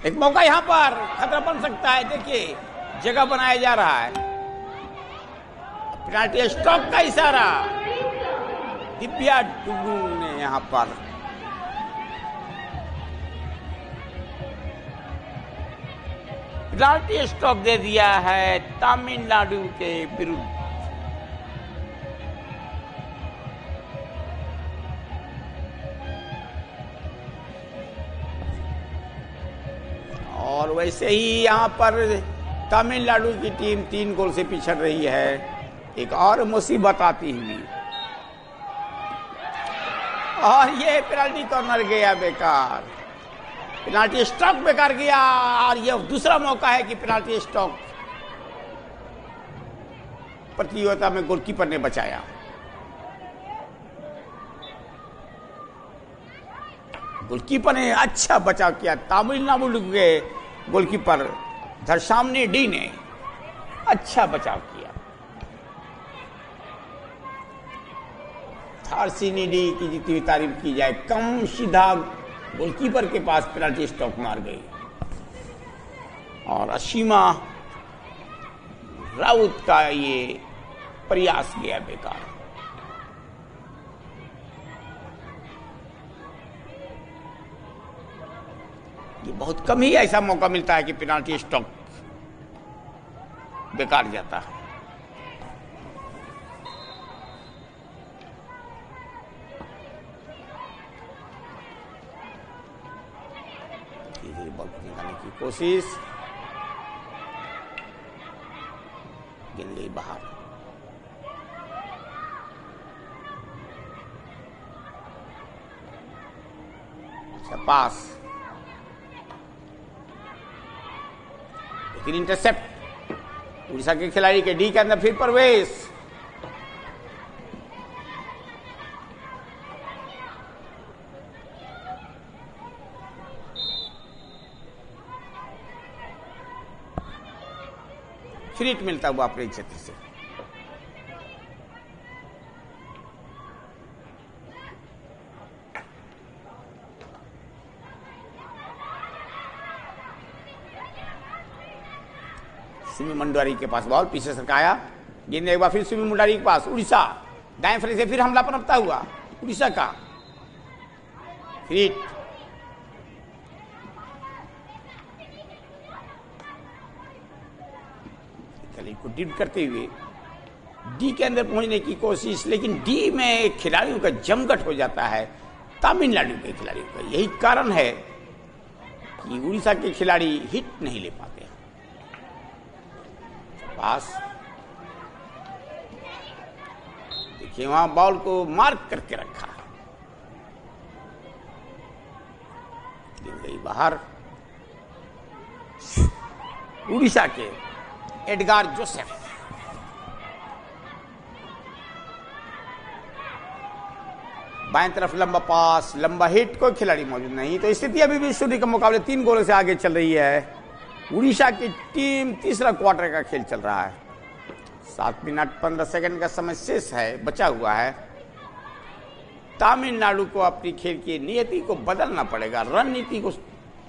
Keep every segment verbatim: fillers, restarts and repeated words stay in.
एक मौका यहां पर खतरा बन सकता है। देखिए जगह बनाया जा रहा है, पेनाल्टी स्टॉक का इशारा दिव्या डुगू ने यहां पर पेनाल्टी स्टॉक दे दिया है तमिलनाडु के विरुद्ध। और वैसे ही यहां पर तमिलनाडु की टीम तीन गोल से पिछड़ रही है। एक और मुसीबत आती हुई और ये पेनाल्टी कॉर्नर गया बेकार, पेनाल्टी स्टॉक बेकार गया। और ये दूसरा मौका है कि पेनाल्टी स्टॉक प्रतियोगिता में गोलकीपर ने बचाया। गोलकीपर ने अच्छा बचाव किया, तमिलनाडु के गोलकीपर धरसामनी डी ने अच्छा बचाव किया। थारसीनी डी की जितनी भी तारीफ की जाए कम, सीधा गोलकीपर के पास पेनाल्टी स्टॉक मार गई और असीमा राउत का ये प्रयास गया बेकार। ये बहुत कम ही ऐसा मौका मिलता है कि पेनाल्टी स्टॉक बेकार जाता है। बॉल निकालने की कोशिश, गेंद गई बाहर। अच्छा पास, लेकिन इंटरसेप्ट उड़ीसा के खिलाड़ी के डी के अंदर फिर प्रवेश। फ्रीट मिलता हुआ अपने क्षेत्र से। सिमी मंडारी के पास बॉल, पीछे सरकाया, गेंद एक बार फिर सिमी मंडारी के पास। उड़ीसा दाएं फली से फिर हमला पनपता हुआ उड़ीसा का। फ्रीट को डिप करते हुए डी के अंदर पहुंचने की कोशिश, लेकिन डी में खिलाड़ियों का जमघट हो जाता है तमिलनाडु के खिलाड़ियों का। यही कारण है कि उड़ीसा के खिलाड़ी हिट नहीं ले पाते। पास देखिए वहां बॉल को मार्क करके रखा, गिर गई बाहर। उड़ीसा के एडगार जोसेफ बाएं तरफ लंबा पास, लंबा हिट, कोई खिलाड़ी मौजूद नहीं। तो स्थिति अभी भी शून्य के मुकाबले तीन गोलों से आगे चल रही है। उड़ीसा की टीम तीसरा क्वार्टर का खेल चल रहा है। सात मिनट पंद्रह सेकंड का समय शेष है, बचा हुआ है। तमिलनाडु को अपनी खेल की नियति को बदलना पड़ेगा, रणनीति को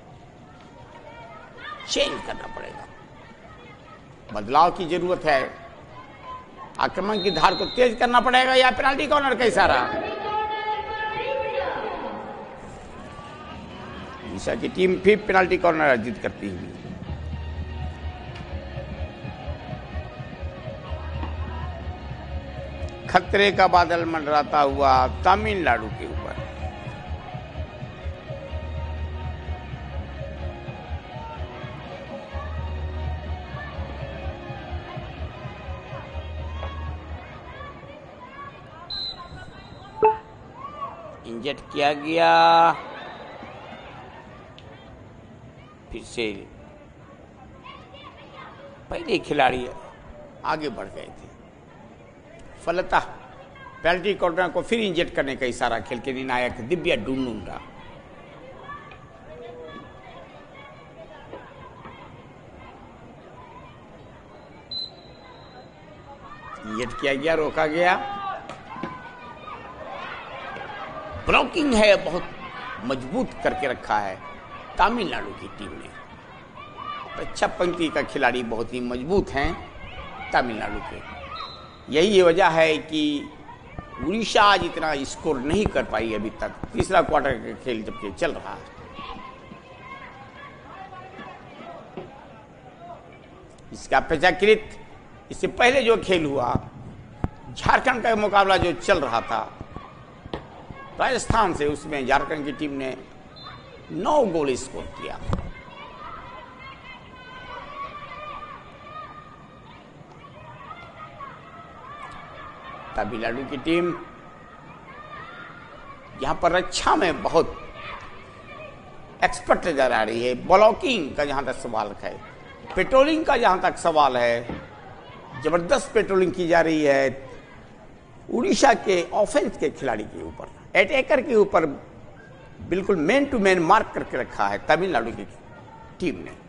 चेंज करना पड़ेगा, बदलाव की जरूरत है। आक्रमण की धार को तेज करना पड़ेगा या पेनाल्टी कॉर्नर का इशारा। उड़ीसा की टीम फिर पेनाल्टी कॉर्नर अर्जित करती हुई। खतरे का बादल मंडराता हुआ तमिलनाडु के ऊपर। इंजेक्ट किया गया, फिर से पहले खिलाड़ी आगे बढ़ गए थे। फलतः पेनल्टी कॉर्नर को फिर इंजेक्ट करने का इशारा खेल के निर्णायक दिव्या डुगू का। इंजेक्ट किया गया, रोका गया। ब्लॉकिंग है बहुत मजबूत करके रखा है तमिलनाडु की टीम ने। अच्छा पंक्ति का खिलाड़ी बहुत ही मजबूत हैं तमिलनाडु के। यही वजह है कि उड़ीसा आज इतना स्कोर नहीं कर पाई अभी तक, तीसरा क्वार्टर का खेल जबकि चल रहा है। इसका अपेक्षाकृत इससे पहले जो खेल हुआ, झारखंड का मुकाबला जो चल रहा था राजस्थान से, उसमें झारखंड की टीम ने नौ गोल स्कोर किया। तमिलनाडु की टीम यहां पर रक्षा में बहुत एक्सपर्ट नजर आ रही है। ब्लॉकिंग का जहां तक सवाल है, पेट्रोलिंग का जहां तक सवाल है, जबरदस्त पेट्रोलिंग की जा रही है उड़ीसा के ऑफेंस के खिलाड़ी के ऊपर, अटैकर के ऊपर बिल्कुल मैन टू मैन मार्क करके रखा है तमिलनाडु की टीम ने।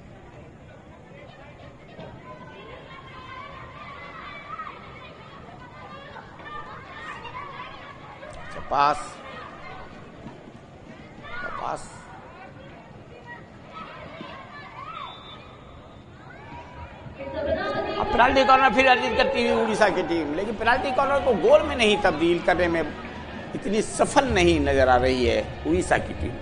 पास पास अब पेनाल्टी कॉर्नर फिर अर्जित करती हुई उड़ीसा की टीम, लेकिन पेनाल्टी कॉर्नर को गोल में नहीं तब्दील करने में इतनी सफल नहीं नजर आ रही है उड़ीसा की टीम।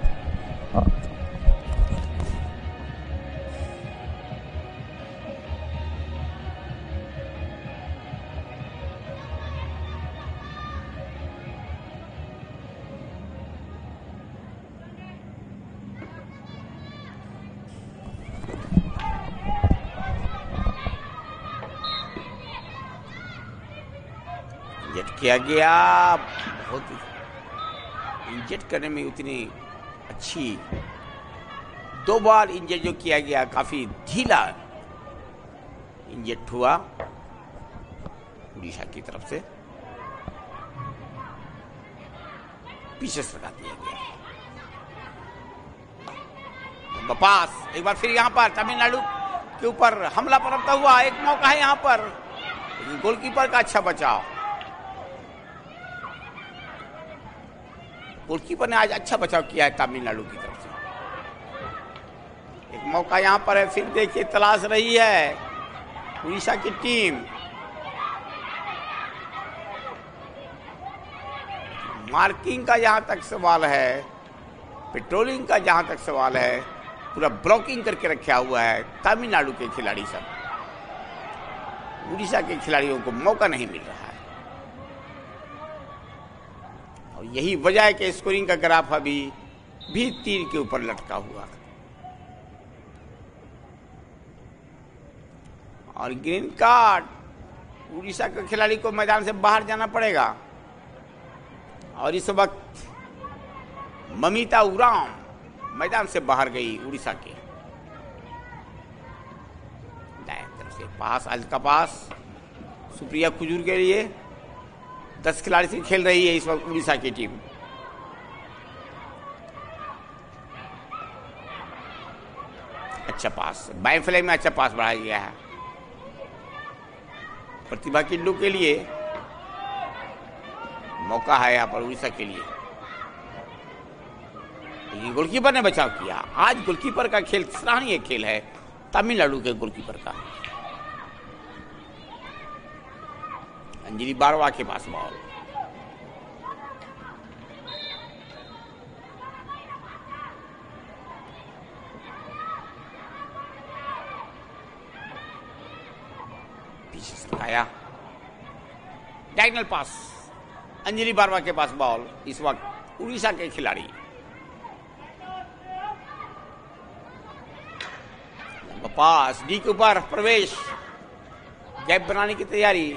किया गया बहुत इंजेक्ट करने में उतनी अच्छी, दो बार इंजेक्ट जो किया गया काफी ढीला इंजेक्ट हुआ उड़ीसा की तरफ से, पीछे लगा दिया गया। पास एक बार फिर यहां पर तमिलनाडु के ऊपर हमला पनपता हुआ, एक मौका है यहां पर, गोलकीपर का अच्छा बचाव। गोलकीपर ने आज अच्छा बचाव किया है तमिलनाडु की तरफ से। एक मौका यहां पर है, फिर देखिए तलाश रही है उड़ीसा की टीम। मार्किंग का जहां तक सवाल है, पेट्रोलिंग का जहां तक सवाल है, पूरा ब्लॉकिंग करके रखा हुआ है तमिलनाडु के खिलाड़ी सब। उड़ीसा के खिलाड़ियों को मौका नहीं मिल रहा है और यही वजह है कि स्कोरिंग का ग्राफ अभी भी तीर के ऊपर लटका हुआ। और ग्रीन कार्ड, उड़ीसा के खिलाड़ी को मैदान से बाहर जाना पड़ेगा। और इस वक्त ममिता उराम मैदान से बाहर गई उड़ीसा के। दाएं तरफ से पास, आज का पास सुप्रिया खुजूर के लिए, दस खिलाड़ी से खेल रही है इस वक्त उड़ीसा की टीम। अच्छा पास, बाएं फ्लैंक में अच्छा पास बढ़ाया गया है प्रतिभा किंडू के लिए। मौका है यहां पर उड़ीसा के लिए, लेकिन गोलकीपर ने बचाव किया। आज गोलकीपर का खेल सराहनीय खेल है तमिलनाडु के गोलकीपर का। अंजलि बारवा के पास बॉल, पीछे से लगाया, डायगोनल पास, अंजलि बारवा के पास बॉल। इस वक्त उड़ीसा के खिलाड़ी पास, डी के ऊपर प्रवेश, गैप बनाने की तैयारी,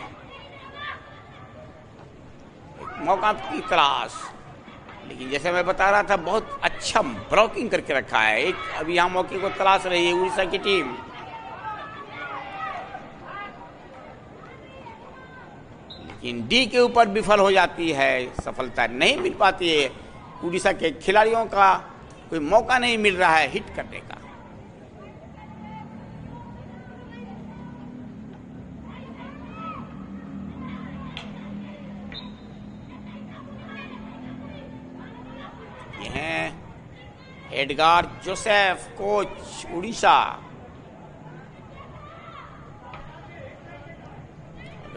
मौका की तलाश, लेकिन जैसे मैं बता रहा था बहुत अच्छा ब्लॉकिंग करके रखा है। एक अभी यहां मौके को तलाश रही है उड़ीसा की टीम। लेकिन डी के ऊपर विफल हो जाती है, सफलता नहीं मिल पाती है। उड़ीसा के खिलाड़ियों का कोई मौका नहीं मिल रहा है हिट करने का। एडगार जोसेफ कोच उड़ीसा,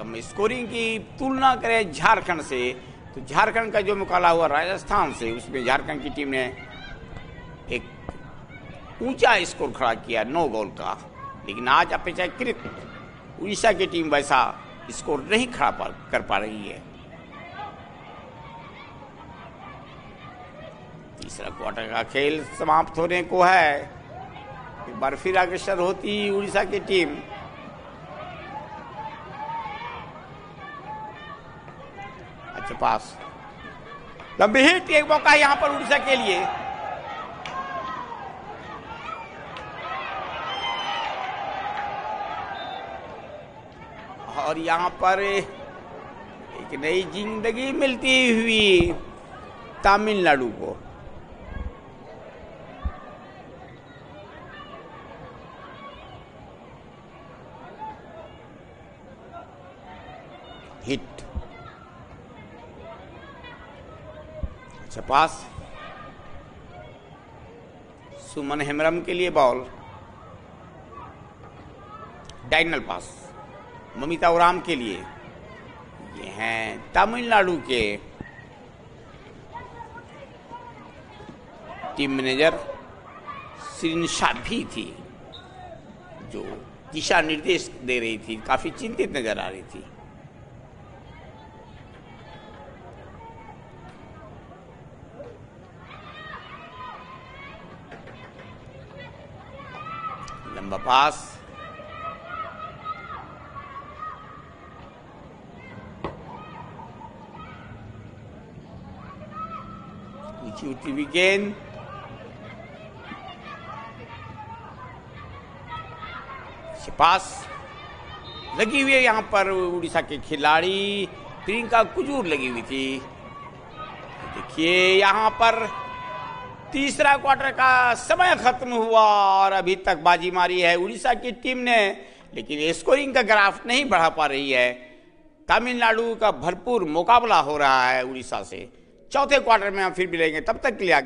हम स्कोरिंग की तुलना करें झारखंड से, तो झारखंड का जो मुकाबला हुआ राजस्थान से, उसमें झारखंड की टीम ने एक ऊंचा स्कोर खड़ा किया नौ गोल का। लेकिन आज अपेक्षाकृत उड़ीसा की टीम वैसा स्कोर नहीं खड़ा कर पा रही है। तीसरा क्वार्टर का खेल समाप्त होने को है। एक बार फिर अग्रसर होती उड़ीसा की टीम। अच्छा पास, लंबी हिट, एक मौका यहां पर उड़ीसा के लिए। और यहां पर एक नई जिंदगी मिलती हुई तमिलनाडु को। हिट, अच्छा पास, सुमन हेम्ब्रम के लिए ball. Diagonal pass Mamita Uram के लिए। ये हैं तमिलनाडु के टीम मैनेजर श्रीनिशा भी थी, जो दिशा निर्देश दे रही थी, काफी चिंतित नजर आ रही थी। लंबा पास, ऊंची उठी हुई गेंद, पास लगी हुई है। यहां पर उड़ीसा के खिलाड़ी प्रियंका कुजूर लगी हुई थी। देखिए यहां पर तीसरा क्वार्टर का समय खत्म हुआ और अभी तक बाजी मारी है उड़ीसा की टीम ने, लेकिन स्कोरिंग का ग्राफ नहीं बढ़ा पा रही है। तमिलनाडु का भरपूर मुकाबला हो रहा है उड़ीसा से। चौथे क्वार्टर में हम फिर मिलेंगे, तब तक के लिए